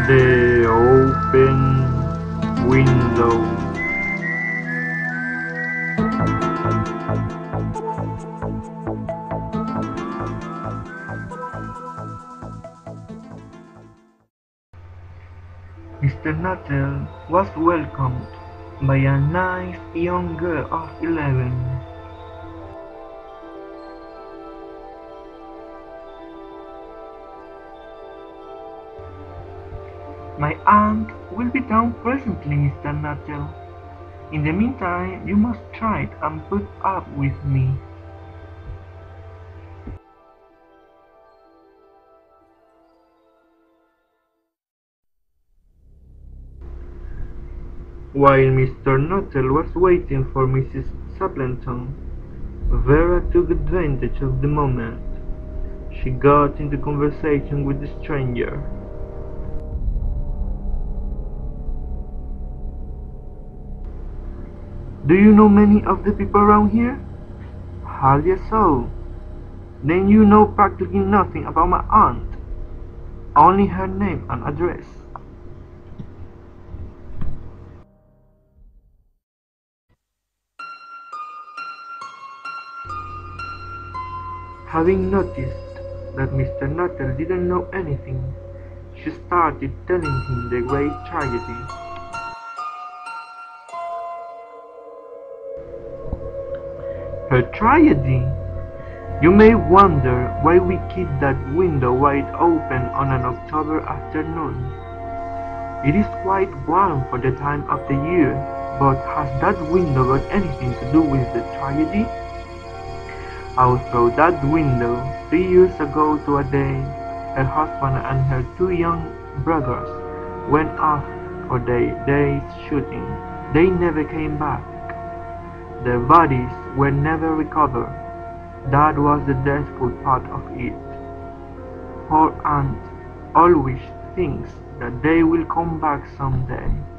The open window. Mr. Nuttall was welcomed by a nice young girl of 11. My aunt will be down presently, Mr. Nuttall. In the meantime, you must try and put up with me. While Mr. Nuttall was waiting for Mrs. Stapleton, Vera took advantage of the moment. She got into conversation with the stranger. "Do you know many of the people around here?" "Hardly a soul." "Then you know practically nothing about my aunt?" "Only her name and address." Having noticed that Mr. Nuttall didn't know anything, she started telling him the great tragedy. Her tragedy? You may wonder why we keep that window wide open on an October afternoon. It is quite warm for the time of the year, but has that window got anything to do with the tragedy? Out through that window, 3 years ago to a day, her husband and her 2 young brothers went off for their day's shooting. They never came back. Their bodies were never recovered. That was the dreadful part of it. Poor aunt always thinks that they will come back some day.